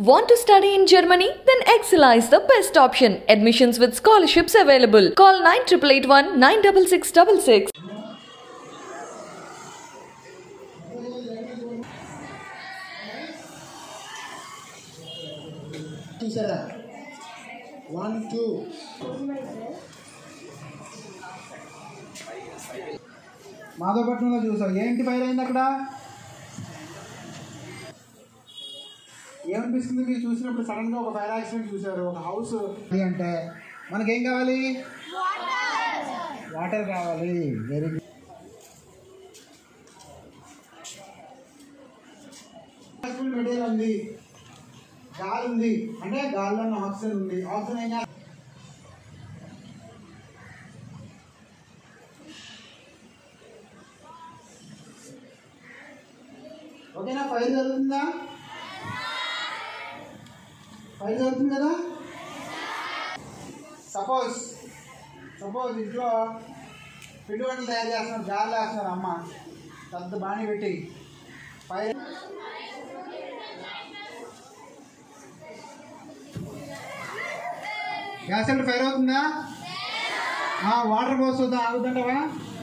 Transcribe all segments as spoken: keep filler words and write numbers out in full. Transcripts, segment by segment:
Want to study in Germany? Then Excella is the best option. Admissions with scholarships available. Call nine eight eight one nine six six six six. చూసారా one two మాధవపట్నంలో చూసావు ఏంటి fire అయింది అక్కడ ఏమనిపిస్తుంది మీరు చూసినప్పుడు సడన్గా ఒక ఫైర్ యాక్సిడెంట్ చూసారు ఒక హౌస్ అంటే మనకేం కావాలి వాటర్ కావాలి వెరీ గుడ్ మెటీరియల్ ఉంది గాలి ఉంది అంటే గాలిలో ఆక్సిజన్ ఉంది ఆక్సిజన్ ఏం కాదు ఓకేనా ఫైర్ జరుగుతుందా ఫైర్ జరుగుతుంది కదా సపోజ్ సపోజ్ ఇంట్లో పిండి వంటలు తయారు చేస్తున్నారు గాలి వేస్తున్నారు అమ్మ పెద్ద బాణీ పెట్టి ఫైర్ గ్యాస్ సిలిండర్ ఫైర్ అవుతుందా వాటర్ పోస్తుందా ఆగుతుంటావా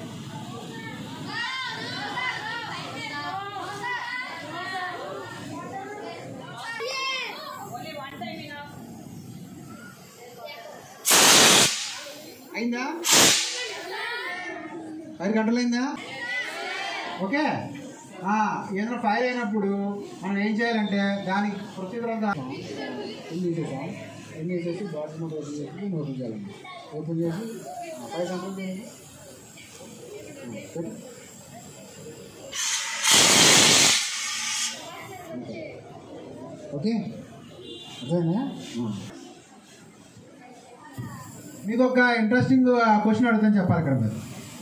అయిందా ఐదు గంటలైందా ఓకే ఏదైనా ఫైర్ అయినప్పుడు మనం ఏం చేయాలంటే దానికి ప్రొసీజర్ అంతా ఎన్ని చేసాం ఎన్ని చేసి బాటిల్ మూట ఓపెన్ చేసి ఓపెన్ చేయాలండి ఓపెన్ చేసి ఫైవ్ కంట్రోల్ చేయండి ఓకే అదేనా మీకు ఒక ఇంట్రెస్టింగ్ క్వశ్చన్ అడుగుతాను చెప్పాలి అక్కడ మీరు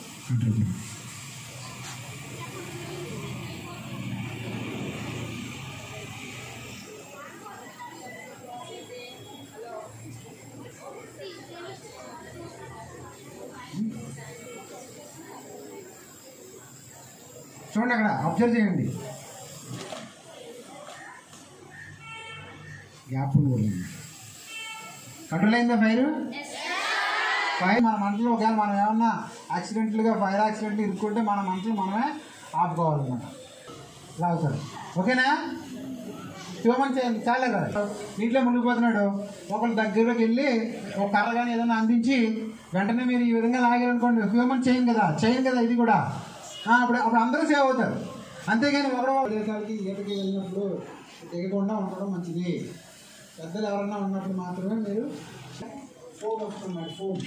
చూడండి అక్కడ అబ్జర్వ్ చేయండి గ్యాప్ ఉంది కంట్రోల్ అయిందా ఫైర్ ఫైర్ మన మంటలో ఒకవేళ మనం ఏమన్నా యాక్సిడెంట్లుగా ఫైర్ యాక్సిడెంట్ ఇరుక్కుంటే మన మంటలు మనమే ఆపుకోవాలన్నమాట ఇలా అవుతారు ఓకేనా శివమని చేయండి చాలా కదా నీటిలో మునిగిపోతున్నాడు ఒకళ్ళు దగ్గరలోకి వెళ్ళి ఒక కర్ర కానీ ఏదైనా అందించి వెంటనే మీరు ఈ విధంగా లాగారనుకోండి శివమని చేయం కదా చేయం కదా ఇది కూడా అప్పుడు అప్పుడు అందరూ సేవ్ అవుతారు అంతేగాని ఒకడో దేశాలకి ఈతకి వెళ్ళినప్పుడు దిగకుండా ఉండడం మంచిది పెద్దలు ఎవరన్నా ఉన్నప్పుడు మాత్రమే మీరు ఫోమ్ వస్తున్నాడు ఫోమ్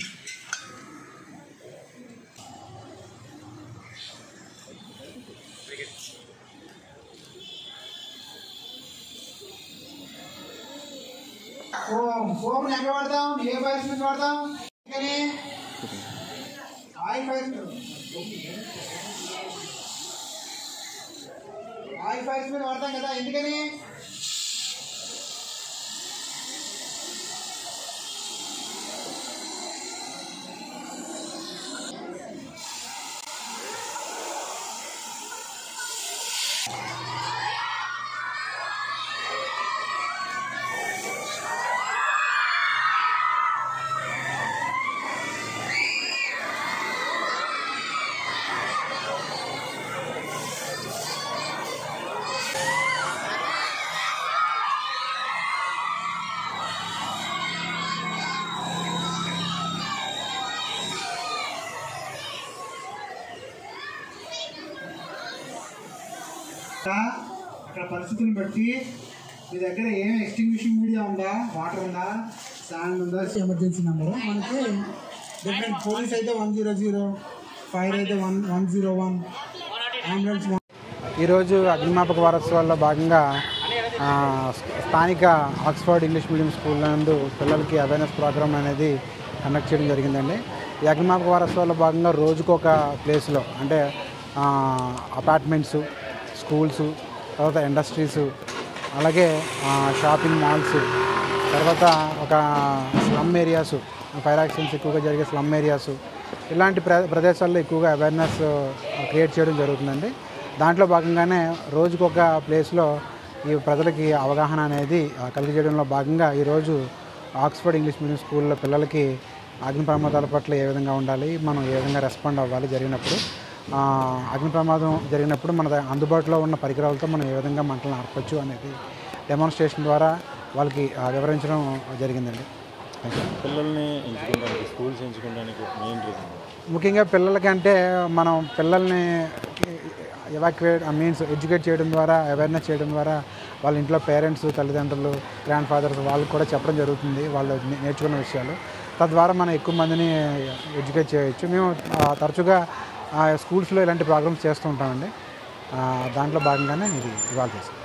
ఫోమ్ ఫోమ్ ఎక్కడ వాడతాం ఏ ఫైర్స్ మీద వాడతాం కానీ ఆయిల్ ఫైర్స్ ఆయిల్ ఫైర్స్ మీద వాడతాం కదా ఎందుకని అక్కడ పరిస్థితిని బట్టి మీ దగ్గర ఏం ఎక్స్టింగ్విషింగ్ మీడియా ఉందా వాటర్ ఉందా శాండ్ ఉందా ఎమర్జెన్సీ నెంబర్ మనకి డిఫరెంట్ పోలీస్ అయితే వన్ జీరో జీరో ఫైర్ అయితే one one zero one ambulance. ఈరోజు అగ్నిమాపక వారోత్సవాల్లో భాగంగా స్థానిక ఆక్స్ఫర్డ్ ఇంగ్లీష్ మీడియం స్కూల్ నందు పిల్లలకి అవేర్నెస్ ప్రోగ్రామ్ అనేది కండక్ట్ చేయడం జరిగిందండి. ఈ అగ్నిమాపక వారోత్సవాల్లో భాగంగా రోజుకొక ప్లేస్లో అంటే అపార్ట్మెంట్స్, స్కూల్స్, తర్వాత ఇండస్ట్రీస్, అలాగే షాపింగ్ మాల్స్, తర్వాత ఒక స్లమ్ ఏరియాస్, ఫైర్ యాక్సిడెంట్స్ ఎక్కువగా జరిగే స్లమ్ ఏరియాస్, ఇలాంటి ప్ర ప్రదేశాల్లో ఎక్కువగా అవేర్నెస్ క్రియేట్ చేయడం జరుగుతుందండి. దాంట్లో భాగంగానే రోజుకొక ప్లేస్లో ఈ ప్రజలకి అవగాహన అనేది కలిగజేయడంలో భాగంగా ఈరోజు ఆక్స్ఫర్డ్ ఇంగ్లీష్ మీడియం స్కూల్లో పిల్లలకి అగ్ని ప్రమాదాల పట్ల ఏ విధంగా ఉండాలి, మనం ఏ విధంగా రెస్పాండ్ అవ్వాలి జరిగినప్పుడు, అగ్ని ప్రమాదం జరిగినప్పుడు మన అందుబాటులో ఉన్న పరికరాలతో మనం ఏ విధంగా మంటలను ఆర్పచ్చు అనేది డెమాన్స్ట్రేషన్ ద్వారా వాళ్ళకి వివరించడం జరిగిందండి. పిల్లల్ని ఎంచుకోవడానికి స్కూల్స్ ఎంచుకోవడానికి మెయిన్ రీజన్ ముఖ్యంగా పిల్లలకంటే మనం పిల్లల్ని ఎవాక్యువేట్ మీన్స్ ఎడ్యుకేట్ చేయడం ద్వారా, అవేర్నెస్ చేయడం ద్వారా వాళ్ళ ఇంట్లో పేరెంట్స్, తల్లిదండ్రులు, గ్రాండ్ ఫాదర్స్ వాళ్ళకి కూడా చెప్పడం జరుగుతుంది వాళ్ళు నేర్చుకున్న విషయాలు. తద్వారా మనం ఎక్కువ మందిని ఎడ్యుకేట్ చేయవచ్చు. మేము తరచుగా స్కూల్స్లో ఇలాంటి ప్రోగ్రామ్స్ చేస్తూ ఉంటామండి. దాంట్లో భాగంగానే ఇది ఇవాళ చేస్తాం.